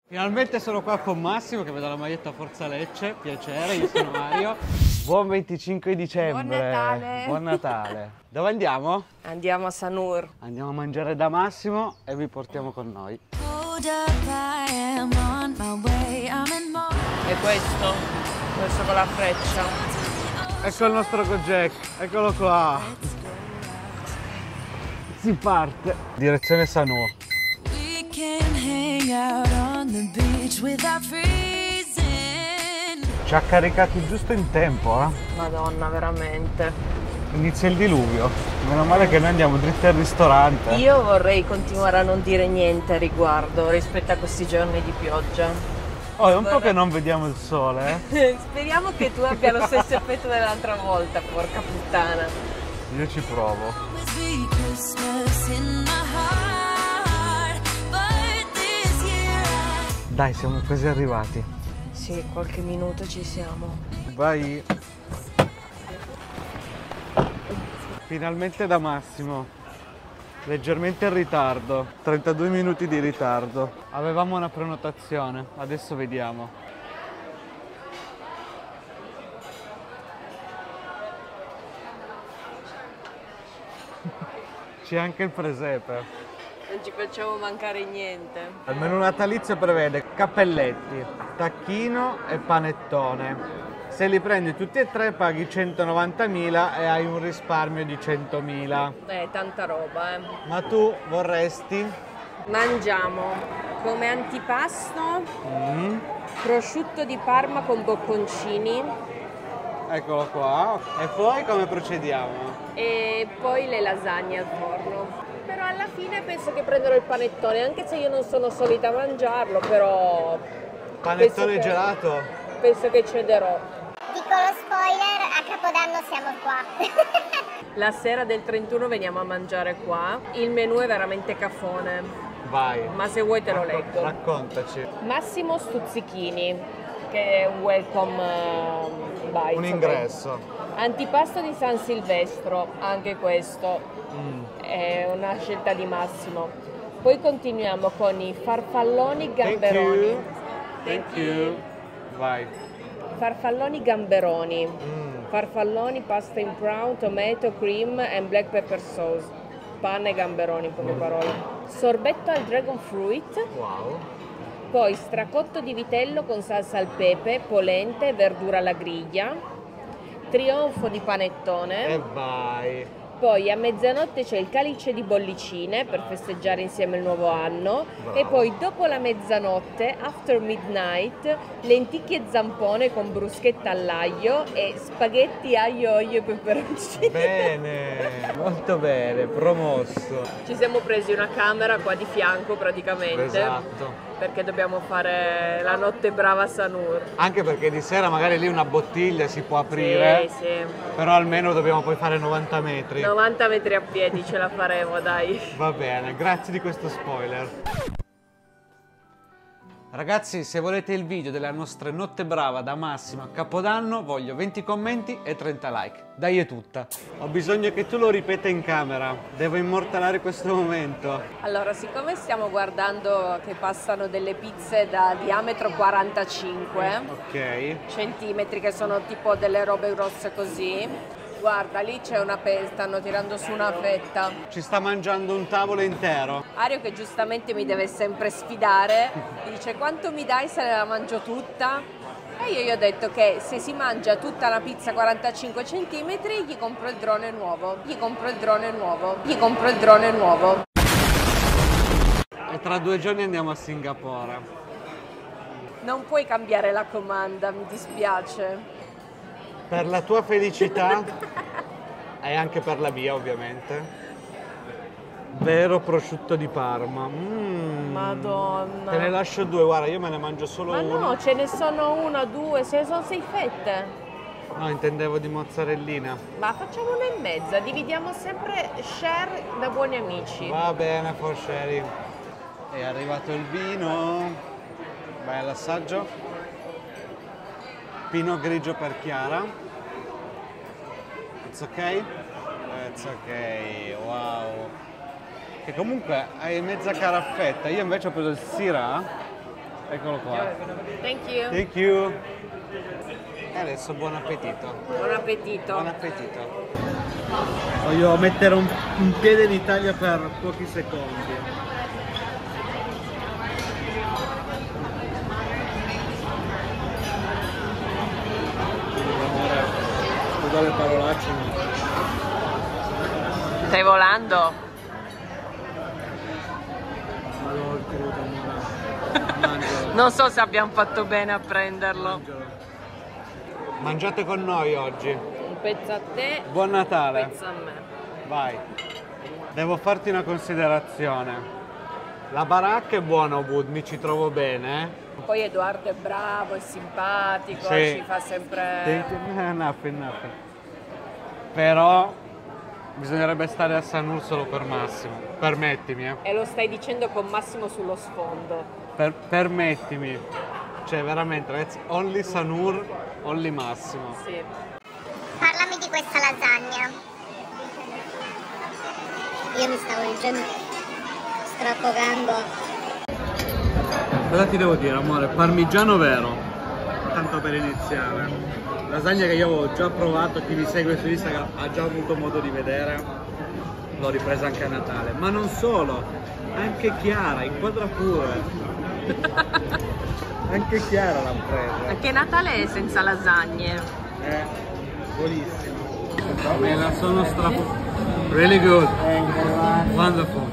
Finalmente sono qua con Massimo che vedo la maglietta Forza Lecce, piacere, io sono Mario. Buon 25 dicembre. Buon Natale. Buon Natale. Dove andiamo? Andiamo a Sanur. Andiamo a mangiare da Massimo e vi portiamo con noi. E questo con la freccia. Ecco il nostro Gojek, eccolo qua. Si parte. Direzione Sanur. Ci ha caricati giusto in tempo, Madonna, veramente. Inizia il diluvio. Meno male che noi andiamo dritti al ristorante. Io vorrei continuare a non dire niente a riguardo rispetto a questi giorni di pioggia. Oh, è un po' che non vediamo il sole, Speriamo che tu abbia lo stesso effetto dell'altra volta, porca puttana. Io ci provo. Dai, siamo quasi arrivati. Sì, qualche minuto ci siamo. Vai. Finalmente da Massimo. Leggermente in ritardo, 32 minuti di ritardo. Avevamo una prenotazione, adesso vediamo. C'è anche il presepe. Non ci facciamo mancare niente. Il menù natalizio prevede cappelletti, tacchino e panettone. Se li prendi tutti e tre paghi 190.000 e hai un risparmio di 100.000. Tanta roba, Ma tu vorresti? Mangiamo come antipasto prosciutto di Parma con bocconcini Eccolo qua. E poi come procediamo? e poi le lasagne al forno. Però alla fine penso che prenderò il panettone, anche se io non sono solita mangiarlo, però Panettone penso che- gelato? penso che cederò. Dico lo spoiler, a Capodanno siamo qua. La sera del 31 veniamo a mangiare qua. Il menù è veramente cafone, Vai. ma se vuoi te lo leggo. Raccontaci. Massimo Stuzzichini, che è un welcome bite. Un ingresso. Antipasto di San Silvestro, anche questo è una scelta di Massimo. Poi continuiamo con i farfalloni gamberoni. Thank you. Vai. Farfalloni gamberoni. Farfalloni, pasta in brown, tomato, cream and black pepper sauce. Panna e gamberoni, in poche parole. Sorbetto al dragon fruit. Wow. Poi stracotto di vitello con salsa al pepe, polente e verdura alla griglia. Trionfo di panettone. E vai. Poi a mezzanotte c'è il calice di bollicine per festeggiare insieme il nuovo anno. Bravo. E poi dopo la mezzanotte, after midnight, lenticchie e zampone con bruschetta all'aglio e spaghetti aglio, olio e peperoncino. Bene, molto bene, promosso. Ci siamo presi una camera qua di fianco praticamente. Esatto. Perché dobbiamo fare la notte brava a Sanur. Anche perché di sera magari lì una bottiglia si può aprire, Sì, sì. però almeno dobbiamo poi fare 90 metri. 90 metri a piedi ce la faremo, dai. Va bene, grazie di questo spoiler. Ragazzi, se volete il video della nostra notte brava da Massimo a Capodanno, voglio 20 commenti e 30 like. Dai, è tutta. Ho bisogno che tu lo ripeta in camera. Devo immortalare questo momento. Allora, siccome stiamo guardando che passano delle pizze da diametro 45 Ok. centimetri, che sono tipo delle robe grosse così, guarda, lì c'è stanno tirando su una fetta. Ci sta mangiando un tavolo intero. Ario, che giustamente mi deve sempre sfidare, mi dice: quanto mi dai se la mangio tutta? E io gli ho detto che se si mangia tutta la pizza 45 cm gli compro il drone nuovo, gli compro il drone nuovo, gli compro il drone nuovo. E tra 2 giorni andiamo a Singapore. Non puoi cambiare la comanda, mi dispiace. Per la tua felicità e anche per la mia, ovviamente. Vero prosciutto di Parma. Madonna. Te ne lascio 2, guarda, io me ne mangio solo Ma uno. no, ce ne sono una, due, ce ne sono 6 fette. No, intendevo di mozzarellina. Ma facciamo una e mezza, dividiamo sempre share da buoni amici. Va bene, for sharing. È arrivato il vino. Vai all'assaggio. Pinot grigio per Chiara. It's ok? It's ok, wow. Che comunque hai mezza caraffetta, io invece ho preso il Syrah Eccolo qua. Thank you. Thank you. E adesso buon appetito. Buon appetito. Buon appetito. Voglio mettere un piede in Italia per pochi secondi. Amore, scusa le parolacce, ma... Stai volando? Volevo il crudo, amore. Mangialo. Non so se abbiamo fatto bene a prenderlo. Mangialo. Mangiate con noi oggi. Un pezzo a te, Buon un Natale. pezzo a me. Vai. Devo farti una considerazione. La baracca è buona, Ubud, mi ci trovo bene. Poi Edoardo è bravo, è simpatico, Sì. ci fa sempre... Enough. Però bisognerebbe stare a Sanur solo per Massimo. Permettimi, E lo stai dicendo con Massimo sullo sfondo. Permettimi. Cioè, veramente, ragazzi, only Sanur, only Massimo. Sì. Parlami di questa lasagna. Io mi stavo dicendo strappogando. Cosa ti devo dire, amore? Parmigiano vero. Tanto per iniziare. Lasagna che io avevo già provato, chi mi segue su Instagram ha già avuto modo di vedere. L'ho ripresa anche a Natale. Ma non solo, anche Chiara, inquadra pure. Anche Chiara l'ha presa. Anche Natale è senza lasagne. Buonissima. Me la sono Really good. Wonderful.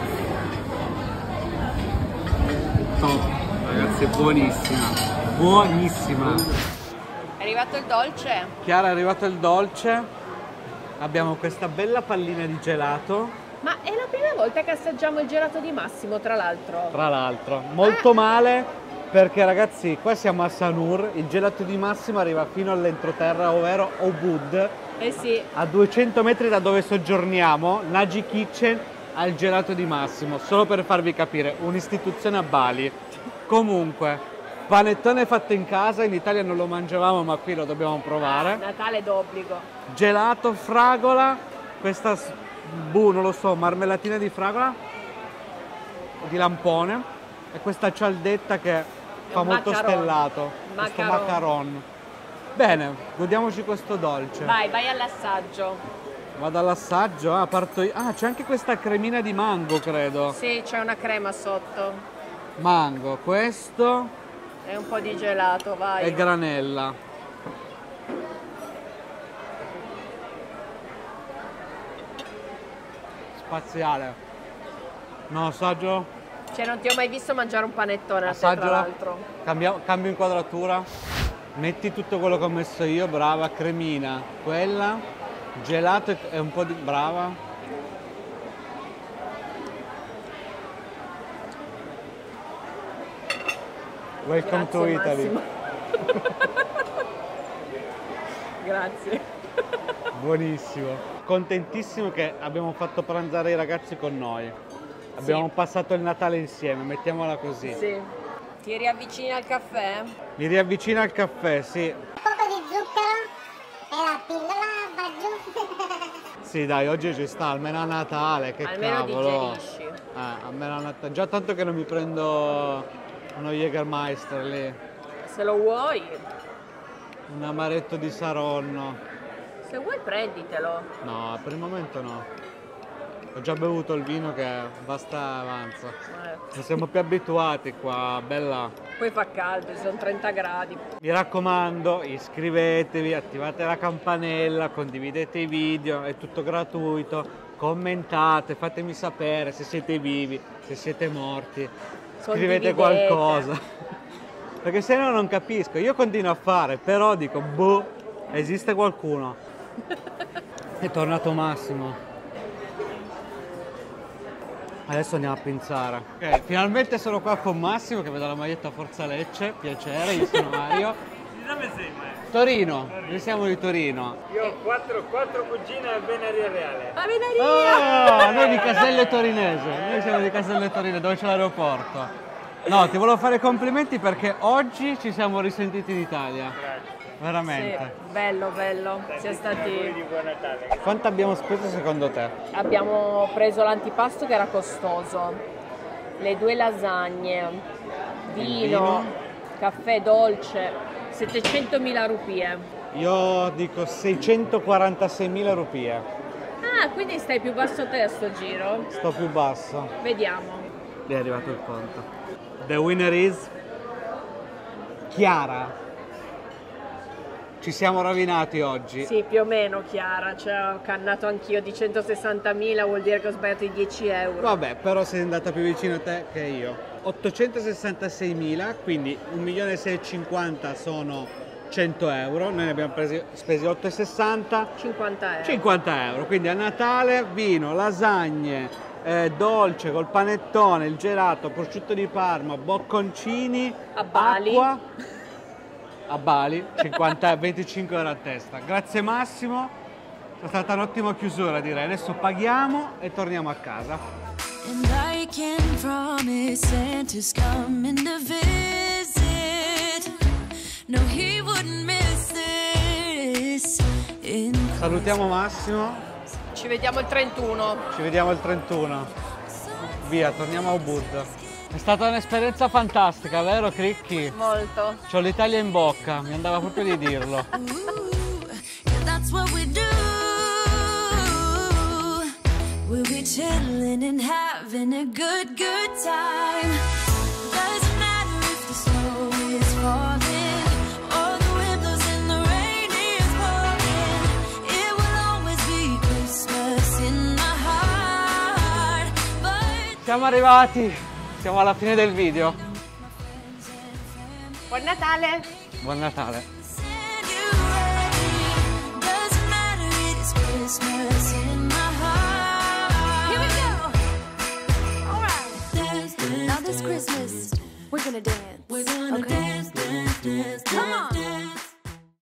Top. Ragazzi, buonissima. Buonissima. È arrivato il dolce? Chiara, è arrivato il dolce. Abbiamo questa bella pallina di gelato. Ma è la prima volta che assaggiamo il gelato di Massimo, tra l'altro. Tra l'altro, molto male perché ragazzi, qua siamo a Sanur, il gelato di Massimo arriva fino all'entroterra, ovvero Ubud. Eh sì. A 200 metri da dove soggiorniamo, Nagi Kitchen ha il gelato di Massimo, solo per farvi capire, un'istituzione a Bali. Comunque, panettone fatto in casa, in Italia non lo mangiavamo ma qui lo dobbiamo provare. Natale d'obbligo. Gelato, fragola, questa, non lo so, marmellatina di fragola, di lampone e questa cialdetta che fa molto macaron. stellato, questo Macaron. macaron. Bene, godiamoci questo dolce. Vai all'assaggio. Vado all'assaggio, parto io. Ah, c'è anche questa cremina di mango, credo. Sì, c'è una crema sotto. Mango, questo E un po' di gelato, vai. e granella. Spaziale. No, assaggio. Cioè, non ti ho mai visto mangiare un panettone a te, tra Assaggio. l'altro. Cambio inquadratura. Metti tutto quello che ho messo io, brava, cremina. Quella, gelato e un po' di... brava. Welcome to Grazie, Italy. Massimo. Grazie. Buonissimo. Contentissimo che abbiamo fatto pranzare i ragazzi con noi. Abbiamo passato il Natale insieme, mettiamola così. Sì. Ti riavvicini al caffè? Mi riavvicina al caffè, sì. Un poco di zucchero e la pillola va giù. Sì, dai, oggi ci sta, almeno a Natale, che Almeno cavolo. digerisci. Almeno a Natale. Già tanto che non mi prendo uno Jägermeister lì, Se lo vuoi, un amaretto di Saronno. se vuoi prenditelo. No, per il momento no. Ho già bevuto il vino che basta avanza. Non siamo più abituati qua, bella. Poi fa caldo, ci sono 30 gradi. Mi raccomando, iscrivetevi, attivate la campanella, condividete i video, è tutto gratuito, commentate, fatemi sapere se siete vivi, se siete morti, scrivete Condividete. qualcosa. Perché se no non capisco, io continuo a fare, però dico, boh, esiste qualcuno. È tornato Massimo. Adesso andiamo a pinzare. Ok, finalmente sono qua con Massimo che vedo la maglietta Forza Lecce, piacere, io sono Mario. Di dove sei, Mario? Torino, noi siamo di Torino. Io ho quattro cugine a Venaria Reale. A Venaria! Oh, noi di Caselle Torinese, noi siamo di Caselle Torinese dove c'è l'aeroporto. No, ti volevo fare i complimenti perché oggi ci siamo risentiti in Italia. Grazie. Veramente. Sì, bello, bello. Siamo Auguri di stati... buon Natale. Quanto abbiamo speso secondo te? Abbiamo preso l'antipasto che era costoso, le 2 lasagne, vino, caffè dolce, 700.000 rupie. Io dico 646.000 rupie. Ah, quindi stai più basso te a sto giro? Sto più basso. Vediamo. È arrivato il conto. The winner is Chiara. Ci siamo rovinati oggi. Sì, più o meno Chiara, cioè ho cannato anch'io di 160.000, vuol dire che ho sbagliato i 10 euro. Vabbè, però sei andata più vicino a te che io. 866.000, quindi 1.650.000 sono 100 euro. Noi ne abbiamo spesi 8,60. 50 euro. 50 euro. Quindi a Natale vino, lasagne, dolce col panettone, il gelato, prosciutto di Parma, bocconcini, A Bali. acqua. A Bali, 25 euro a testa. Grazie Massimo, è stata un'ottima chiusura direi. Adesso paghiamo e torniamo a casa. And I can promise Santa's coming to visit. No, he wouldn't miss this. Salutiamo Massimo, Ci vediamo il 31. ci vediamo il 31. Via, torniamo a Ubud. È stata un'esperienza fantastica, vero Cricchi? Molto. C'ho l'Italia in bocca, mi andava proprio di dirlo. That's what we do. We'll be chilling and having a good time. Doesn't matter if the snow is falling or the wind blows and the rain is pouring. It will always be Christmas in my heart. But Siamo arrivati, siamo alla fine del video. Buon Natale! Buon Natale. send you ready. Doesn't matter, it is Christmas in my heart. Here we go. All right. Dance, dance, Now this dance. Christmas, we're gonna dance. We're gonna Okay. dance, dance, dance, Come on.